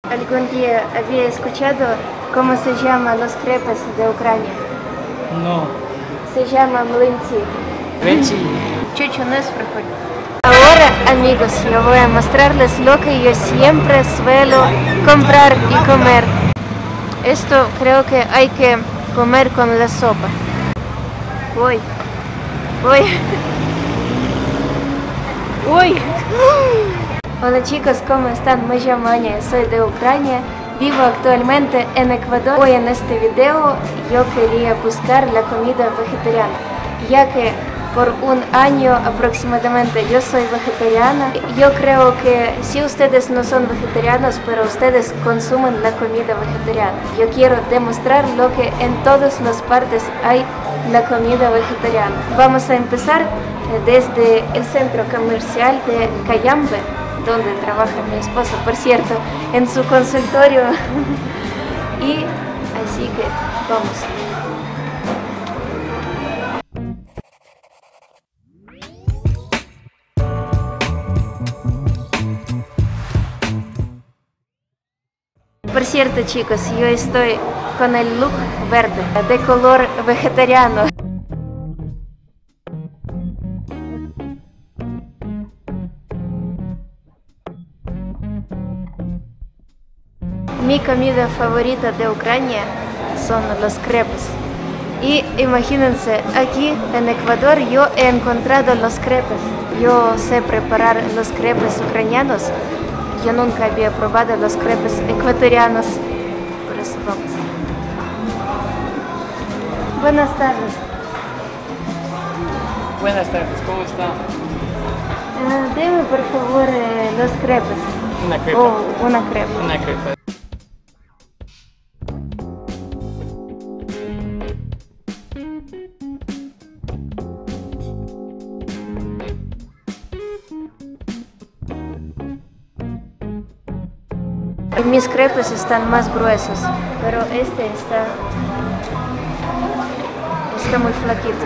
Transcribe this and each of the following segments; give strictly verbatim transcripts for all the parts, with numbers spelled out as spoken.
¿Algún día había escuchado cómo se llaman los crepes de Ucrania? No. Se llama mlинці. Млинці. Чуть no es frijol. Ahora, amigos, yo voy a mostrarles lo que yo siempre suelo comprar y comer. Esto creo que hay que comer con la sopa. Uy. Uy. Uy. Hola chicos, ¿cómo están? Me llamo Anya, soy de Ucrania, vivo actualmente en Ecuador. Hoy en este video yo quería buscar la comida vegetariana, ya que por un año aproximadamente yo soy vegetariana. Yo creo que si ustedes no son vegetarianos, pero ustedes consumen la comida vegetariana, yo quiero demostrar lo que en todas las partes hay la comida vegetariana. Vamos a empezar desde el centro comercial de Cayambe, donde trabaja mi esposo, por cierto, en su consultorio. Y así que vamos. Por cierto, chicos, yo estoy con el look verde, de color vegetariano. Mi comida favorita de Ucrania son los crepes. Y imagínense, aquí en Ecuador yo he encontrado los crepes. Yo sé preparar los crepes ucranianos. Yo nunca había probado los crepes ecuatorianos. Por eso vamos. Buenas tardes. Buenas tardes, ¿cómo está? Uh, deme por favor eh, los crepes. Una crepa. Oh, una crepa. Una crepa. Mis crepes están más gruesos, pero este está, está muy flaquito.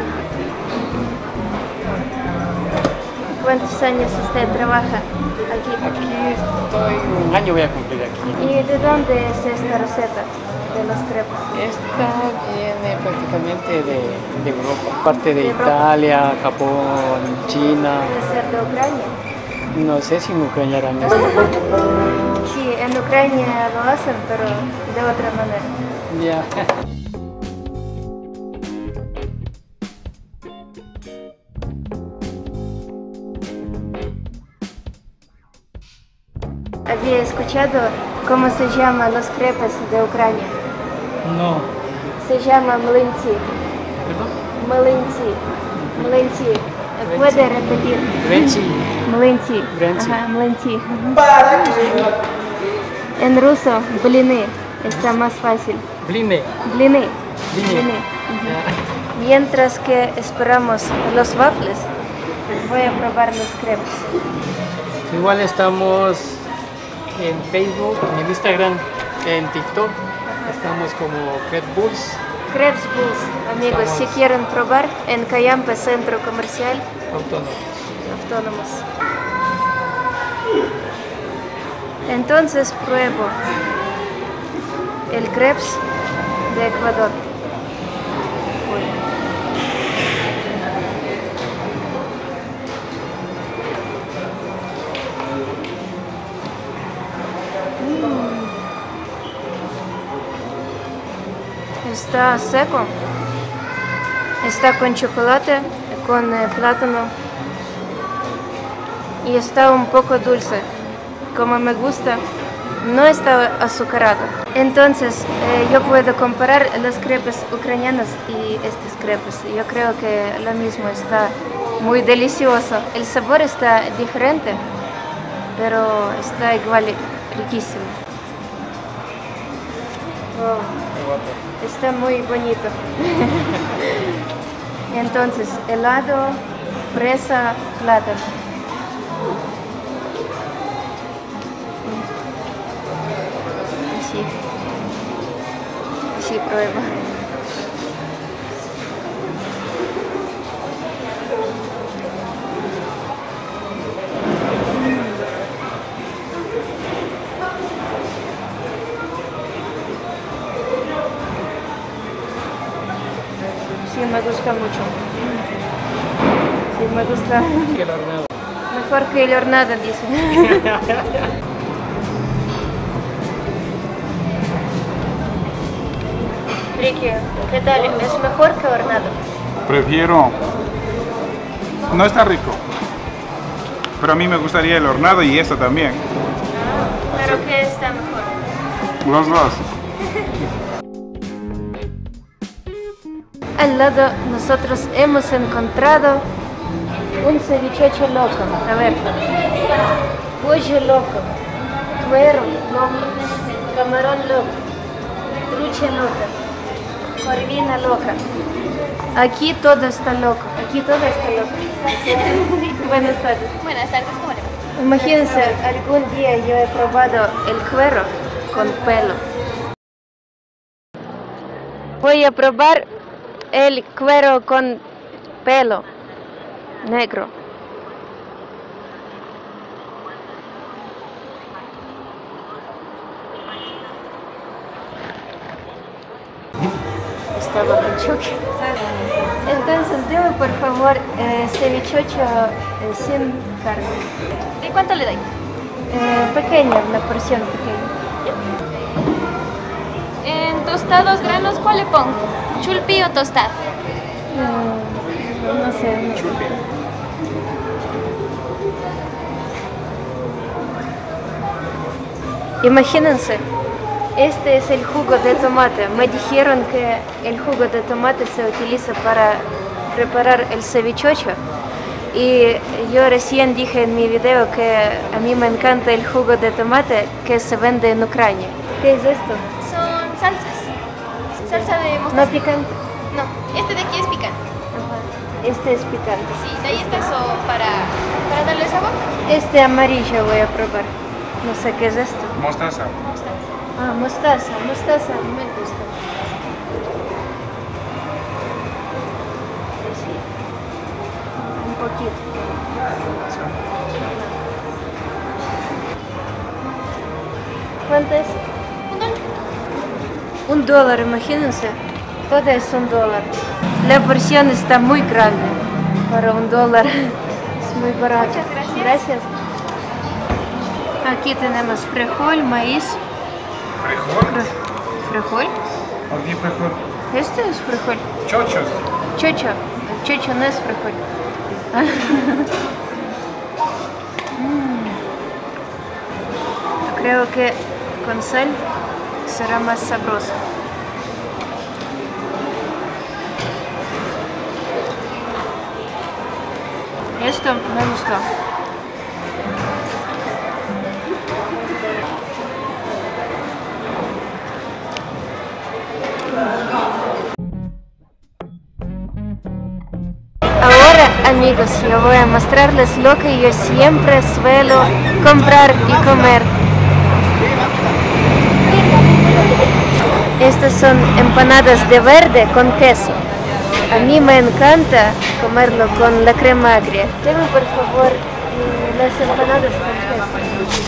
¿Cuántos años usted trabaja aquí? Aquí estoy, un año voy a cumplir aquí. ¿Y de dónde es esta receta de los crepes? Esta viene prácticamente de, de Europa, parte de, ¿De Europa? Italia, Japón, China. Debe ser de Ucrania. No sé si en Ucrania harán esto. Sí, en Ucrania lo hacen, pero de otra manera. Ya. ¿Había escuchado cómo se llaman los crepes de Ucrania? No. Se llama mlинці. ¿Perdón? Mlинці. Mlинці. ¿Puede repetir? Mlинці. Mlинці. Mlинці. Ajá, mlинці. En ruso, блины. Está más fácil. Bline. Блины. Bline. Блины. Mientras que esperamos los waffles, voy a probar los crepes. Igual estamos en Facebook, en Instagram, en TikTok. Estamos como Red Bulls. Crepes Bulls, amigos, Estamos- si quieren probar, en Cayambe, centro comercial, Autónomos. autónomos. Entonces pruebo el crepes de Ecuador. Está seco, está con chocolate, con eh, plátano y está un poco dulce, como me gusta, no está azucarado. Entonces eh, yo puedo comparar los crepes ucranianos y estos crepes. Yo creo que lo mismo, está muy delicioso. El sabor está diferente, pero está igual riquísimo. Oh. Está muy bonito. Entonces, helado, fresa, plátano. Así. Así prueba. me gusta mucho. Sí, me gusta. Que el hornado. Mejor que el hornado, dice. Ricky, ¿qué tal? ¿Es mejor que hornado? Prefiero... No está rico. Pero a mí me gustaría el hornado y esto también. ¿Pero qué está mejor? Los dos. Al lado nosotros hemos encontrado un cevichocho loco. A ver. Pollo loco. Cuero loco. Camarón loco. Trucha loca. Corvina loca. Aquí todo está loco. Aquí todo está loco. Buenas tardes. Buenas tardes, ¿cómo le va? Imagínense, algún día yo he probado el cuero con pelo. Voy a probar el cuero con pelo negro. Estaba con choque. Entonces, deme por favor eh, cevichocho eh, sin carne. ¿Y cuánto le doy? Eh, pequeña, una porción pequeña. En tostados granos, ¿cuál le pongo? ¿Chulpi o tostado? Eh, no sé. Chulpi. Imagínense, este es el jugo de tomate. Me dijeron que el jugo de tomate se utiliza para preparar el cevichocho. Y yo recién dije en mi video que a mí me encanta el jugo de tomate que se vende en Ucrania. ¿Qué es esto? Son salsas. Salsa de ¿No mostaza. picante? No, este de aquí es picante. Ajá. Este es picante. Sí, de ahí está eso para, para darle sabor. Este amarillo voy a probar. No sé qué es esto. Mostaza. Ah, mostaza. Mostaza me gusta. Sí. Un poquito. ¿Cuánto es? Un dólar. Un dólar, imagínense. Todo es un dólar. La porción está muy grande para un dólar. Es muy barato. Muchas gracias. Gracias. Aquí tenemos frijol, maíz. ¿Frijol? ¿Frijol? ¿Por qué frijol? Este es frijol. Chochos. Chocho. Chocho no es frijol. Mm. Creo que con sal será más sabroso. Esto me gustó. Ahora, amigos, yo voy a mostrarles lo que yo siempre suelo comprar y comer. Estas son empanadas de verde con queso. A mí me encanta comerlo con la crema agria. Deme por favor eh, las empanadas con queso.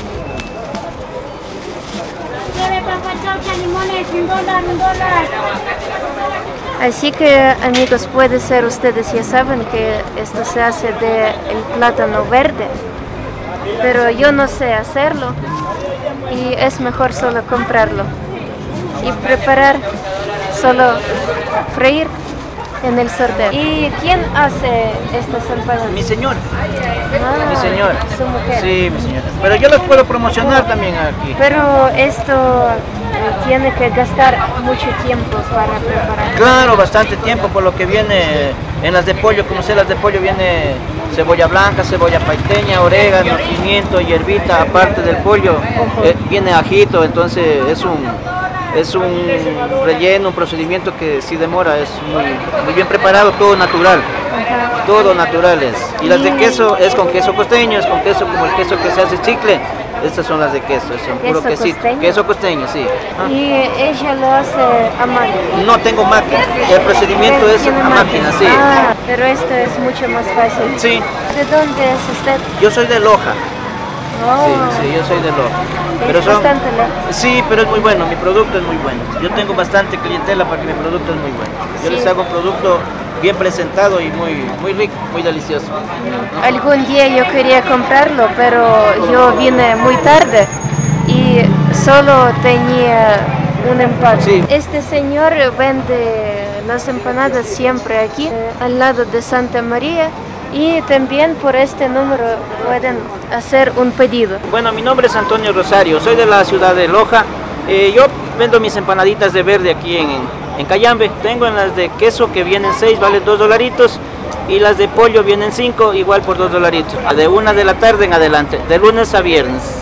Así que, amigos, puede ser, ustedes ya saben que esto se hace de el plátano verde, pero yo no sé hacerlo y es mejor solo comprarlo y preparar, solo freír en el sartén. ¿Y quién hace estas empanadas? Mi señora, Ah, mi señora. su mujer. Sí, mi señora. Pero yo los puedo promocionar también aquí. Pero esto eh, tiene que gastar mucho tiempo para preparar. Claro, bastante tiempo, por lo que viene en las de pollo, como sé, las de pollo viene cebolla blanca, cebolla paiteña, orégano, pimiento, hierbita, aparte del pollo, eh, viene ajito, entonces es un es un relleno, un procedimiento que sí demora, es muy, muy bien preparado, todo natural. Ajá. Todo natural es. Y las de queso es con queso costeño, es con queso como el queso que se hace chicle. Estas son las de queso, son puro ¿Queso quesito. costeño? Queso costeño, sí. Ah. Y ella lo hace a mano. No tengo máquina, el procedimiento es Tiene a máquina, sí. Ah, pero esto es mucho más fácil. Sí, ¿De dónde es usted? yo soy de Loja. Oh, Sí, sí, yo soy de Loja. es Pero son, bastante lejos. sí, pero es muy bueno, mi producto es muy bueno. Yo tengo bastante clientela porque mi producto es muy bueno. Yo Sí. les hago un producto bien presentado y muy, muy rico, muy delicioso. Algún día yo quería comprarlo, pero yo vine muy tarde y solo tenía un empaque. Sí. Este señor vende las empanadas siempre aquí, eh, al lado de Santa María, y también por este número pueden hacer un pedido. Bueno, mi nombre es Antonio Rosario, soy de la ciudad de Loja. Eh, yo vendo mis empanaditas de verde aquí en, en Cayambe. Tengo en las de queso que vienen seis, valen dos dolaritos, y las de pollo vienen cinco, igual por dos dolaritos. De una de la tarde en adelante, de lunes a viernes.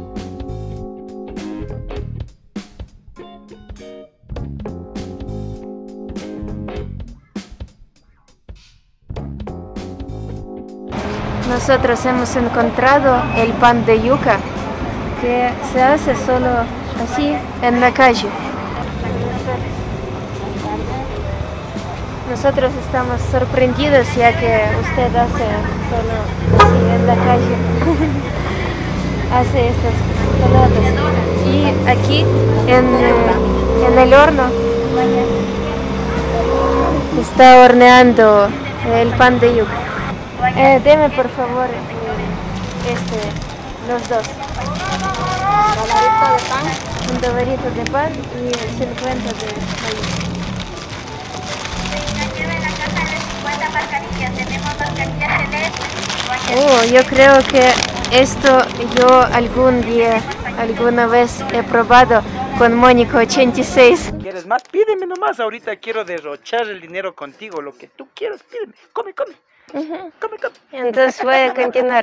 Nosotros hemos encontrado el pan de yuca, que se hace solo así en la calle. Nosotros estamos sorprendidos ya que usted hace solo así en la calle. Hace estas pelotas. Y aquí en, en el horno está horneando el pan de yuca. Eh, deme por favor eh, este, los dos. Un dolarito de pan y cincuenta de maíz. Oh, yo creo que esto yo algún día, alguna vez he probado con Mónica ochenta y seis. ¿Quieres más? Pídeme nomás, ahorita quiero derrochar el dinero contigo, lo que tú quieras, pídeme, come, come. Uh-huh. Come, come. Entonces voy a continuar.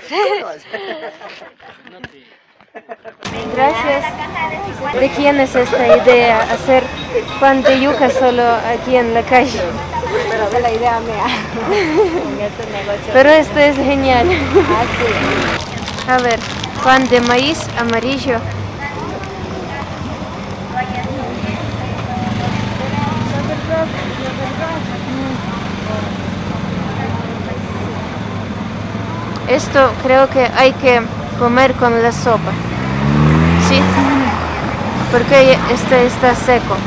Gracias. ¿De quién es esta idea? Hacer pan de yuca solo aquí en la calle. Pero es la idea mía. En este negocio. Pero esto es genial. Ah, sí. A ver, pan de maíz amarillo. Esto creo que hay que comer con la sopa, ¿sí? Porque este está seco.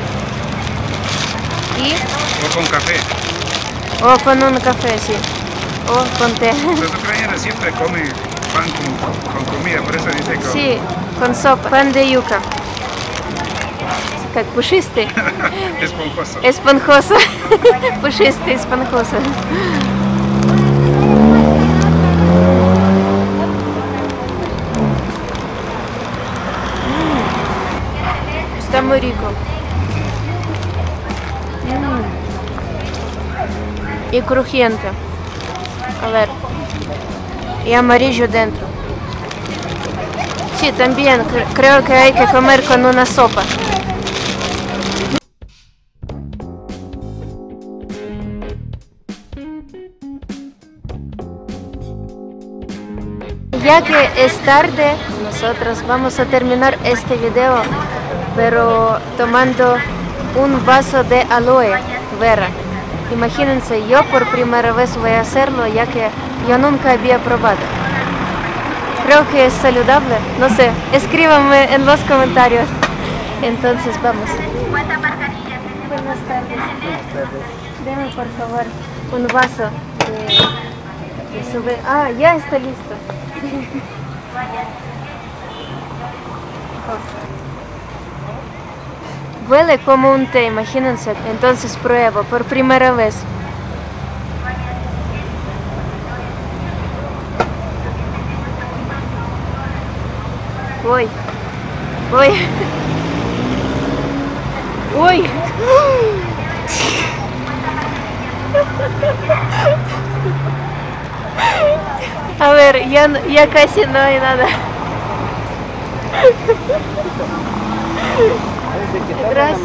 Y, O con café. o con un café, sí. O con té. Los ucranianos siempre comen pan con, con comida, por eso dice con... Sí, con sopa. Pan de yuca. Как пушистый. Esponjoso. Esponjoso. Пушистый, esponjoso. Está muy rico. Mm. Y crujiente. A ver. Y amarillo dentro. Sí, también cre- creo que hay que comer con una sopa. Ya que es tarde, nosotros vamos a terminar este video, pero tomando un vaso de aloe vera. Imagínense, yo por primera vez voy a hacerlo, ya que yo nunca había probado. Creo que es saludable, no sé, escríbanme en los comentarios. Entonces vamos. Buenas tardes. Deme por favor un vaso de, de sube. Ah, ya está listo. Huele como un té, imagínense. Entonces pruebo por primera vez. Uy, uy, uy. A ver, ya, no- ya casi no hay nada. Gracias.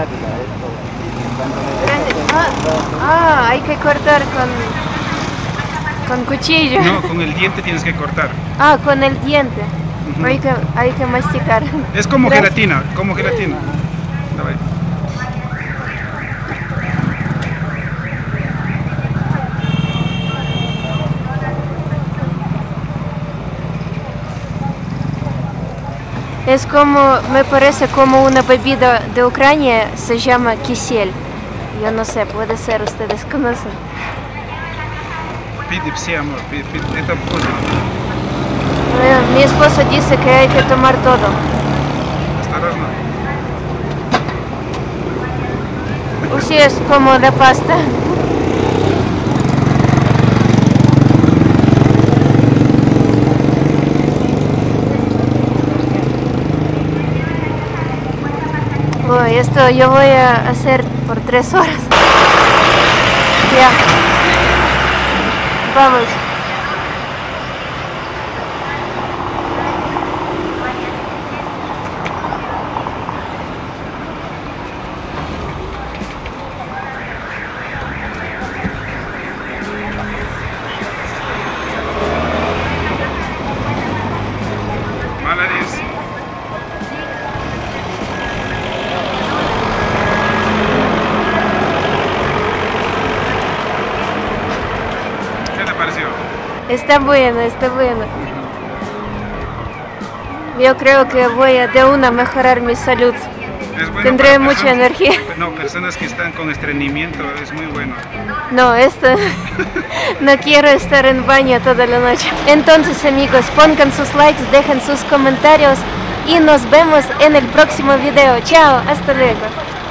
Gracias. Ah, ah, hay que cortar con, con cuchillo. No, con el diente tienes que cortar. Ah, con el diente. Ujú. Hay que, hay que masticar. Es como Gracias. gelatina, como gelatina. Давай. Es como, me parece como una bebida de Ucrania, se llama кисель. Yo no sé, puede ser, ustedes conocen. Pide, sí, amor, pide, pide. Это вкусно. Eh, Mi esposo dice que hay que tomar todo. Осторожно. Así es como la pasta. Oh, esto yo voy a hacer por tres horas. Ya. Vamos. Молодец. ¿Qué te pareció? Está bueno, está bueno. Yo creo que voy a de una mejorar mi salud. Es bueno Tendré para mucha personas- energía. No, personas que están con estreñimiento es muy bueno. No, esto no quiero estar en baño toda la noche. Entonces, amigos, pongan sus likes, dejen sus comentarios y nos vemos en el próximo video. Chao, hasta luego.